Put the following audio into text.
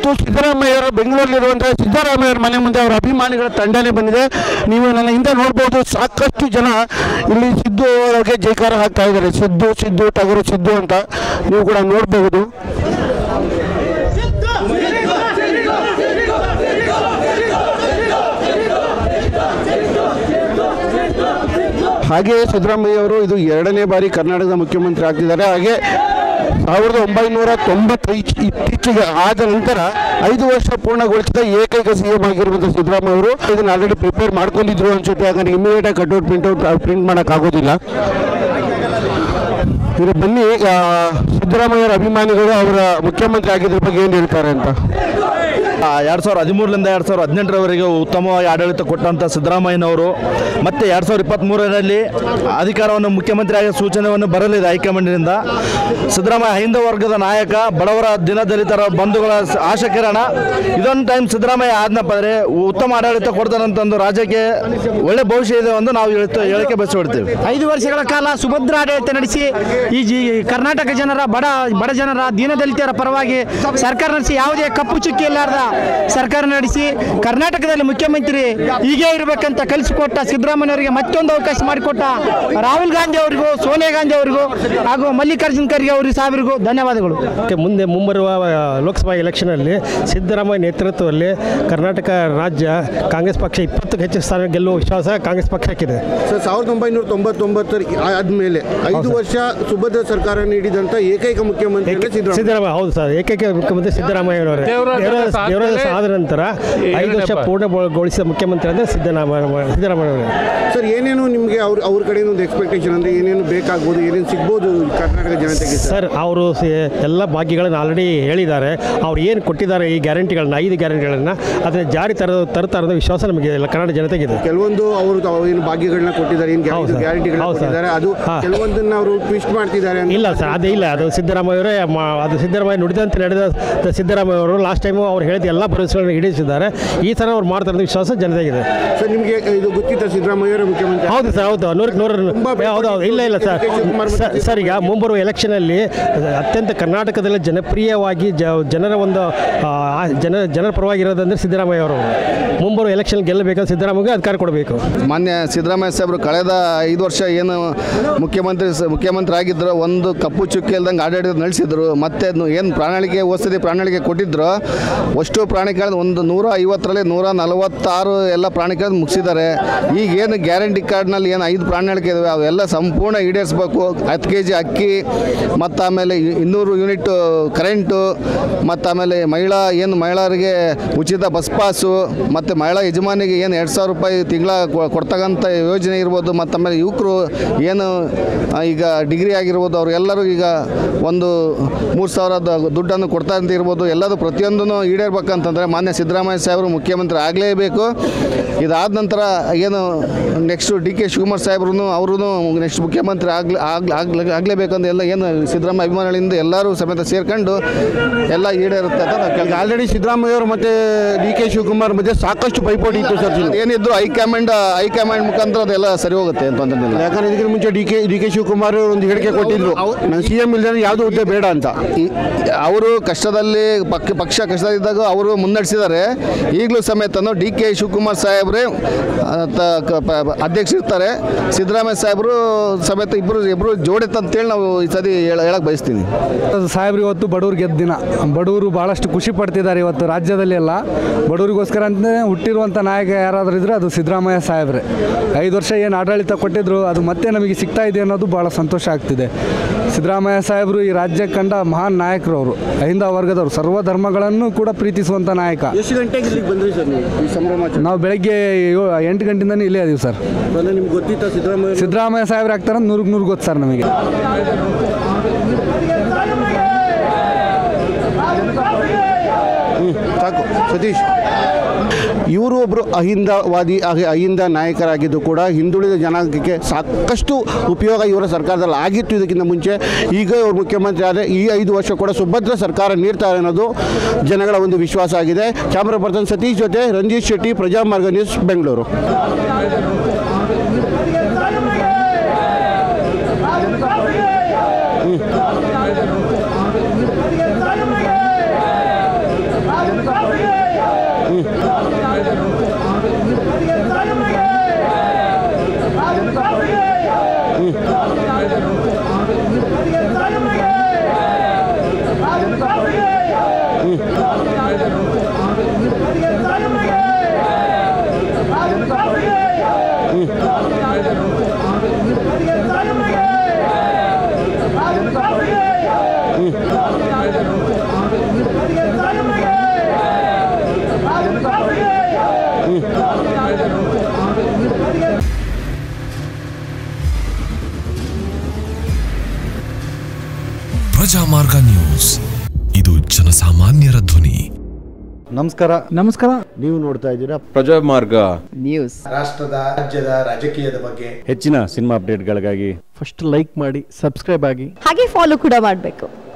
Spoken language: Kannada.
ಇವತ್ತು ಸಿದ್ದರಾಮಯ್ಯವರು ಬೆಂಗಳೂರಲ್ಲಿರುವಂತಹ ಸಿದ್ದರಾಮಯ್ಯರ ಮನೆ ಮುಂದೆ ಅವರ ಅಭಿಮಾನಿಗಳ ತಂಡನೇ ಬಂದಿದೆ. ನೀವು ನನ್ನ ಹಿಂದೆ ನೋಡ್ಬೋದು, ಸಾಕಷ್ಟು ಜನ ಇಲ್ಲಿ ಸಿದ್ದು ಅವರಿಗೆ ಜೈಕಾರ ಹಾಕ್ತಾ ಇದ್ದಾರೆ. ಸಿದ್ದು ಸಿದ್ದು ಟಗರು ಸಿದ್ದು ಅಂತ ನೀವು ಕೂಡ ನೋಡಬಹುದು. ಹಾಗೆಯೇ ಸಿದ್ದರಾಮಯ್ಯ ಅವರು ಇದು 2ನೇ ಬಾರಿ ಕರ್ನಾಟಕದ ಮುಖ್ಯಮಂತ್ರಿ ಆಗ್ತಿದ್ದಾರೆ. ಹಾಗೆ 1995 ಇತ್ತೀಚೆಗೆ ಆದ ನಂತರ 5 ವರ್ಷ ಪೂರ್ಣಗೊಳಿಸಿದ ಏಕೈಕ ಸಿಎಂ ಆಗಿರುವಂಥ ಸಿದ್ದರಾಮಯ್ಯ ಅವರು ಇದನ್ನು ಆಲ್ರೆಡಿ ಪ್ರಿಪೇರ್ ಮಾಡ್ಕೊಂಡಿದ್ರು ಅನ್ಸುತ್ತೆ. ಯಾಕಂದರೆ ಇಮಿಡಿಯೇಟಾಗಿ ಕಟ್ಔಟ್ ಪ್ರಿಂಟ್ ಮಾಡೋಕ್ಕಾಗೋದಿಲ್ಲ. ಇದು ಬನ್ನಿ, ಸಿದ್ದರಾಮಯ್ಯರ ಅಭಿಮಾನಿಗಳು ಅವರ ಮುಖ್ಯಮಂತ್ರಿ ಆಗಿದ್ರ ಬಗ್ಗೆ ಏನು ಹೇಳ್ತಾರೆ ಅಂತ. 2013ರಿಂದ 2018ರವರೆಗೆ ಉತ್ತಮವಾಗಿ ಆಡಳಿತ ಕೊಟ್ಟಂಥ ಸಿದ್ದರಾಮಯ್ಯನವರು ಮತ್ತೆ 2023ರಲ್ಲಿ ಅಧಿಕಾರವನ್ನು ಮುಖ್ಯಮಂತ್ರಿಯಾಗಿ ಸೂಚನೆಯನ್ನು ಬರಲಿದೆ ಹೈಕಮಾಂಡ್ನಿಂದ. ಸಿದ್ದರಾಮಯ್ಯ ಹೈಂದವ ವರ್ಗದ ನಾಯಕ, ಬಡವರ ದಿನದಲಿತರ ಬಂಧುಗಳ ಆಶಾಕಿರಣ. ಇದೊಂದು ಟೈಮ್ ಸಿದ್ದರಾಮಯ್ಯ ಆದ್ನಪ್ಪಾದರೆ ಉತ್ತಮ ಆಡಳಿತ ಕೊಡ್ತಾರಂತಂದು ರಾಜ್ಯಕ್ಕೆ ಒಳ್ಳೆ ಭವಿಷ್ಯ ಇದೆ ಎಂದು ನಾವು ಹೇಳಿಕೆ ಬಯಸಿಬಿಡ್ತೀವಿ. 5 ವರ್ಷಗಳ ಕಾಲ ಸುಭದ್ರ ಆಡಳಿತ ನಡೆಸಿ ಈ ಕರ್ನಾಟಕ ಜನರ ಬಡ ಜನರ ದೀನದಲಿತರ ಪರವಾಗಿ ಸರ್ಕಾರ ನಡೆಸಿ ಯಾವುದೇ ಕಪ್ಪು ಚುಕ್ಕಿ ಇಲ್ಲಾರ್ದ ಸರ್ಕಾರ ನಡೆಸಿ ಕರ್ನಾಟಕದಲ್ಲಿ ಮುಖ್ಯಮಂತ್ರಿ ಹೀಗೆ ಇರಬೇಕಂತ ಕಲಿಸಿಕೊಟ್ಟ ಸಿದ್ದರಾಮಯ್ಯವರಿಗೆ ಮತ್ತೊಂದು ಅವಕಾಶ ಮಾಡಿಕೊಟ್ಟ ರಾಹುಲ್ ಗಾಂಧಿ ಅವರಿಗೂ, ಸೋನಿಯಾ ಗಾಂಧಿ ಅವರಿಗೂ ಹಾಗೂ ಮಲ್ಲಿಕಾರ್ಜುನ್ ಖರ್ಗೆ ಅವರಿಗೆ ಸಾವಿರಿಗೂ ಧನ್ಯವಾದಗಳು. ಮುಂದೆ ಮುಂಬರುವ ಲೋಕಸಭಾ ಎಲೆಕ್ಷನಲ್ಲಿ ಸಿದ್ದರಾಮಯ್ಯ ನೇತೃತ್ವದಲ್ಲಿ ಕರ್ನಾಟಕ ರಾಜ್ಯ ಕಾಂಗ್ರೆಸ್ ಪಕ್ಷ 20ಕ್ಕೂ ಹೆಚ್ಚು ಸ್ಥಾನ ಗೆಲ್ಲುವ ವಿಶ್ವಾಸ ಕಾಂಗ್ರೆಸ್ ಪಕ್ಷಕ್ಕಿದೆ. ಸರ್, 1999 ಆದಮೇಲೆ 5 ವರ್ಷ ಸುಭದ್ರ ಸರ್ಕಾರ ನೀಡಿದಂಥ ಏಕೈಕ ಮುಖ್ಯಮಂತ್ರಿ ಸಿದ್ದರಾಮಯ್ಯ. ಹೌದು ಸರ್, ಏಕೈಕ ಮುಖ್ಯಮಂತ್ರಿ ಸಿದ್ದರಾಮಯ್ಯನವರೇ. ದೇವರಾಜ ಆದ ನಂತರ 5 ವರ್ಷ ಪೂರ್ಣಗೊಳಿಸಿದ ಮುಖ್ಯಮಂತ್ರಿ ಅಂದರೆ ಸಿದ್ದರಾಮಯ್ಯನವರೇ. ಸರ್, ಏನೇನು ನಿಮಗೆ ಅವ್ರ ಕಡೆಯಿಂದ ಒಂದು ಎಕ್ಸ್ಪೆಕ್ಟೇಷನ್ ಅಂದರೆ ಏನೇನು ಬೇಕಾಗ್ಬೋದು, ಏನೇನು ಸಿಗ್ಬೋದು ಕರ್ನಾಟಕ ಜನತೆಗೆ? ಸರ್, ಅವರು ಎಲ್ಲ ಭಾಗ್ಯಗಳನ್ನು ಆಲ್ರೆಡಿ ಹೇಳಿದ್ದಾರೆ. ಅವ್ರು ಏನು ಕೊಟ್ಟಿದ್ದಾರೆ ಈ ಗ್ಯಾರಂಟಿಗಳನ್ನ, 5 ಗ್ಯಾರಂಟಿಗಳನ್ನು ಅದನ್ನು ಜಾರಿ ತರ್ತಾರದ ವಿಶ್ವಾಸ ನಮಗೆ ಕರ್ನಾಟಕ ಜನತೆಗಿದೆ. ಕೆಲವೊಂದು ಅವರು ಏನು ಭಾಗ್ಯಗಳನ್ನ ಕೊಟ್ಟಿದ್ದಾರೆ, ಏನು ಗ್ಯಾರಂಟಿಗಳನ್ನ ಕೊಟ್ಟಿದ್ದಾರೆ, ಅದು ಕೆಲವೊಂದನ್ನು ಅವರು ಟ್ವಿಸ್ಟ್ ಮಾಡ್ತಿದ್ದಾರೆ. ಇಲ್ಲ ಸರ್, ಅದೇ ಇಲ್ಲ, ಅದು ಸಿದ್ದರಾಮಯ್ಯವರೇ. ಅದು ಸಿದ್ದರಾಮಯ್ಯ ನುಡಿದಂತೆ ನಡೆದ ಸಿದ್ದರಾಮಯ್ಯ ಅವರು ಲಾಸ್ಟ್ ಟೈಮು ಅವ್ರು ಹೇಳಿದ ಎಲ್ಲ ಭರವಸೆಗಳನ್ನು ಈಡೇರಿಸಿದ್ದಾರೆ. ಈ ಥರ ಅವ್ರು ಮಾಡ್ತಾರೆ ವಿಶ್ವಾಸ ಜನತೆಗಿದೆ. ಸರ್, ನಿಮಗೆ ಇದು ಗೊತ್ತಿತ್ತ ಸಿದ್ದರಾಮಯ್ಯ ಮುಖ್ಯಮಂತ್ರಿ? ಹೌದು ಸರ್, ಹೌದು, 100 ಹೌದು. ಇಲ್ಲ ಸರ್, ಈಗ ಮುಂಬರುವ ಎಲೆಕ್ಷನಲ್ಲಿ ಅತ್ಯಂತ ಕರ್ನಾಟಕದಲ್ಲಿ ಜನಪ್ರಿಯವಾಗಿ ಜನರ ಒಂದು ಜನರ ಪರವಾಗಿರೋದಂದ್ರೆ ಸಿದ್ದರಾಮಯ್ಯ ಅವರು. ಮುಂಬರುವ ಎಲೆಕ್ಷನ್ ಗೆಲ್ಲಬೇಕಂದ್ರೆ ಸಿದ್ದರಾಮಯ್ಯಗೆ ಅಧಿಕಾರ ಕೊಡಬೇಕು. ಮಾನ್ಯ ಸಿದ್ದರಾಮಯ್ಯ ಸಾಹೇಬರು ಕಳೆದ 5 ವರ್ಷ ಏನು ಮುಖ್ಯಮಂತ್ರಿ ಆಗಿದ್ದರು, ಒಂದು ಕಪ್ಪು ಚುಕ್ಕಿ ಇಲ್ದಂಗೆ ಆಡಳಿತ ನಡೆಸಿದ್ರು. ಮತ್ತೆ ಏನು ಪ್ರಣಾಳಿಕೆ ಕೊಟ್ಟಿದ್ರು, ಅಷ್ಟು ಪ್ರಾಣಿಗಳು ಒಂದು 150ರಲ್ಲಿ 146 ಎಲ್ಲ ಪ್ರಾಣಿಗಳು ಮುಗಿಸಿದ್ದಾರೆ. ಈಗ ಏನು ಗ್ಯಾರಂಟಿ ಕಾರ್ಡ್ನಲ್ಲಿ ಏನು 5 ಪ್ರಾಣಿಗಳಿಕೆ ಇದಾವೆ ಅವೆಲ್ಲ ಸಂಪೂರ್ಣ ಈಡೇರಿಸಬೇಕು. 10 kg ಅಕ್ಕಿ, ಮತ್ತು ಆಮೇಲೆ 200 ಯೂನಿಟ್ ಕರೆಂಟು, ಮತ್ತು ಆಮೇಲೆ ಮಹಿಳೆಯರಿಗೆ ಉಚಿತ ಬಸ್ ಪಾಸು, ಮತ್ತು ಮಹಿಳಾ ಯಜಮಾನಿಗೆ ಏನು 2,000 ರೂಪಾಯಿ ತಿಂಗಳ ಕೊಡ್ತಕ್ಕಂಥ ಯೋಜನೆ ಇರ್ಬೋದು. ಮತ್ತು ಆಮೇಲೆ ಯುವಕರು ಏನು ಈಗ ಡಿಗ್ರಿ ಆಗಿರ್ಬೋದು ಅವರೆಲ್ಲರೂ ಈಗ ಒಂದು 3,000 ದುಡ್ಡನ್ನು ಕೊಡ್ತಾ ಅಂತ ಇರ್ಬೋದು. ಎಲ್ಲದು ಪ್ರತಿಯೊಂದೂ ಈಡೇರ್ಬೇಕಂತಂದರೆ ಮಾನ್ಯ ಸಿದ್ದರಾಮಯ್ಯ ಸಾಹೇಬರು ಮುಖ್ಯಮಂತ್ರಿ ಆಗಲೇಬೇಕು. ಇದಾದ ನಂತರ ಏನು ನೆಕ್ಸ್ಟು DK ಶಿವಕುಮಾರ್ ಸಾಹೇಬ್ರು ಅವರು ನೆಕ್ಸ್ಟ್ ಮುಖ್ಯಮಂತ್ರಿ ಆಗಲೇಬೇಕಂತ ಎಲ್ಲ ಏನು ಸಿದ್ದರಾಮಯ್ಯ ಅಭಿಮಾನಿಗಳಿಂದ ಎಲ್ಲರೂ ಸಮೇತ ಸೇರ್ಕೊಂಡು ಎಲ್ಲ ಈಡೇರುತ್ತೆ ಅಂತ ನಾವು ಕೇಳಿ. ಆಲ್ರೆಡಿ ಸಿದ್ದರಾಮಯ್ಯ ಅವರು ಮತ್ತು DK ಶಿವಕುಮಾರ್ ಮಧ್ಯೆ ಸಾಕಷ್ಟು ಪೈಪೋಟಿ ಇತ್ತು ಸರ್. ಏನಿದ್ರು ಹೈಕಮಾಂಡ್ ಮುಖಾಂತರ ಅದೆಲ್ಲ ಸರಿ ಹೋಗುತ್ತೆ ಅಂತಂದಿಲ್ಲ. ಯಾಕಂದ್ರೆ ಇದಕ್ಕೆ ಮುಂಚೆ DK ಶಿವಕುಮಾರ್ ಒಂದು ಹೇಳಿಕೆ ಕೊಟ್ಟಿದ್ರು, ನಾನು CM ಇಲ್ಲದೆ ಯಾವುದೂ ಹುದ್ದೆ ಬೇಡ ಅಂತ. ಅವರು ಕಷ್ಟದಲ್ಲಿ ಪಕ್ಷ ಕಷ್ಟದಲ್ಲಿದ್ದಾಗ ಅವರು ಮುನ್ನಡೆಸಿದ್ದಾರೆ. ಈಗಲೂ ಸಮೇತ DK ಶಿವಕುಮಾರ್ ಸಾಹೇಬ್ರೆ ಅಧ್ಯಕ್ಷ ಇರ್ತಾರೆ. ಸಿದ್ದರಾಮಯ್ಯ ಸಾಹೇಬರು ಸಮೇತ ಇಬ್ಬರು ಜೋಡಿತ ಅಂತೇಳಿ ನಾವು ಈ ಸತಿ ಹೇಳಕ್ಕೆ ಬಯಸ್ತೀನಿ. ಸಾಹೇಬ್ರು ಇವತ್ತು ಬಡವ್ರು ಗೆದ್ದ ದಿನ. ಬಡವರು ಭಾಳಷ್ಟು ಖುಷಿ ಪಡ್ತಿದ್ದಾರೆ ಇವತ್ತು ರಾಜ್ಯದಲ್ಲಿ ಎಲ್ಲ. ಬಡವರಿಗೋಸ್ಕರ ಅಂತಲೇ ಹುಟ್ಟಿರುವಂಥ ನಾಯಕ ಯಾರಾದರೂ ಇದ್ದರೆ ಅದು ಸಿದ್ದರಾಮಯ್ಯ ಸಾಹೇಬ್ರೆ. 5 ವರ್ಷ ಏನು ಆಡಳಿತ ಕೊಟ್ಟಿದ್ರು ಅದು ಮತ್ತೆ ನಮಗೆ ಸಿಗ್ತಾ ಇದೆ ಅನ್ನೋದು ಭಾಳ ಸಂತೋಷ ಆಗ್ತಿದೆ. ಸಿದ್ದರಾಮಯ್ಯ ಸಾಹೇಬರು ಈ ರಾಜ್ಯ ಕಂಡ ಮಹಾನ್ ನಾಯಕರು. ಅವರು ಹೈಂದವ ವರ್ಗದವರು, ಸರ್ವ ಧರ್ಮಗಳನ್ನು ಕೂಡ ಪ್ರೀತಿಸುವಂಥ ನಾಯಕ. ಎಷ್ಟು ಗಂಟೆಗೆ ಇಲ್ಲಿಗೆ ಬಂದ್ರಿ ಸರ್ ನೀವು ಈ ಸಂಭ್ರಮ? ನಾವು ಬೆಳಗ್ಗೆ 8 ಗಂಟೆಯಿಂದನೇ ಇಲ್ಲೇ ಅದೀವಿ ಸರ್. ನಿಮ್ಗೆ ಗೊತ್ತಿತ್ತ ಸಿದ್ದರಾಮಯ್ಯ ಸಾಹೇಬ್ರು ಆಗ್ತಾರೆ 100% ಗೊತ್ತು ಸರ್ ನಮಗೆ. ಸಾಕು ಸತೀಶ್. ಇವರು ಒಬ್ಬರು ಅಹಿಂದವಾದಿ, ಅಹಿಂದ ನಾಯಕರಾಗಿದ್ದು ಕೂಡ ಹಿಂದುಳಿದ ಜನಾಂಗಕ್ಕೆ ಸಾಕಷ್ಟು ಉಪಯೋಗ ಇವರ ಸರ್ಕಾರದಲ್ಲಿ ಆಗಿತ್ತು ಇದಕ್ಕಿಂತ ಮುಂಚೆ. ಈಗ ಇವರು ಮುಖ್ಯಮಂತ್ರಿ ಆದರೆ ಈ 5 ವರ್ಷ ಕೂಡ ಸುಭದ್ರ ಸರ್ಕಾರ ನೀಡ್ತಾರೆ ಅನ್ನೋದು ಜನಗಳ ಒಂದು ವಿಶ್ವಾಸ ಆಗಿದೆ. ಕ್ಯಾಮ್ರಾ ಪರ್ಸನ್ ಸತೀಶ್ ಜೊತೆ ರಂಜಿತ್ ಶೆಟ್ಟಿ, ಪ್ರಜಾಮಾರ್ಗ ನ್ಯೂಸ್, ಬೆಂಗಳೂರು. ನಮಸ್ಕಾರ. ನೀವು ನೋಡ್ತಾ ಇದ್ದೀರಾ ಪ್ರಜಾಮಾರ್ಗ ನ್ಯೂಸ್. ರಾಷ್ಟ್ರದ ರಾಜ್ಯದ ರಾಜಕೀಯದ ಬಗ್ಗೆ ಹೆಚ್ಚಿನ ಸಿನಿಮಾ ಅಪ್ಡೇಟ್ಗಳಿಗಾಗಿ ಫಸ್ಟ್ ಲೈಕ್ ಮಾಡಿ, ಸಬ್ಸ್ಕ್ರೈಬ್ ಆಗಿ, ಹಾಗೆ ಫಾಲೋ ಕೂಡ ಮಾಡಬೇಕು.